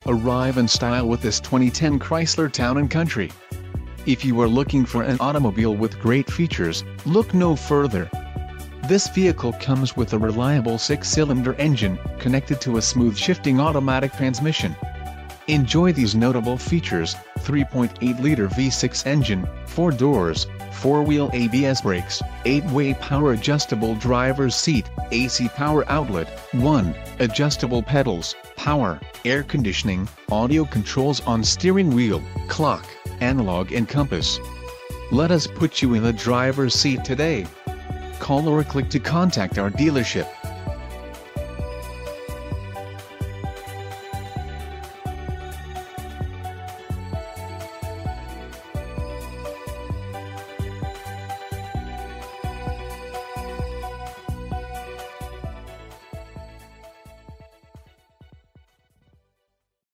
Arrive in style with this 2010 Chrysler Town & Country. If you are looking for an automobile with great features, look no further. This vehicle comes with a reliable 6-cylinder engine, connected to a smooth shifting automatic transmission. Enjoy these notable features: 3.8-liter V6 engine, 4 doors, 4-wheel ABS brakes, 8-way power adjustable driver's seat, AC power outlet, 1, adjustable pedals, power, air conditioning, audio controls on steering wheel, clock, analog and compass. Let us put you in the driver's seat today. Call or click to contact our dealership.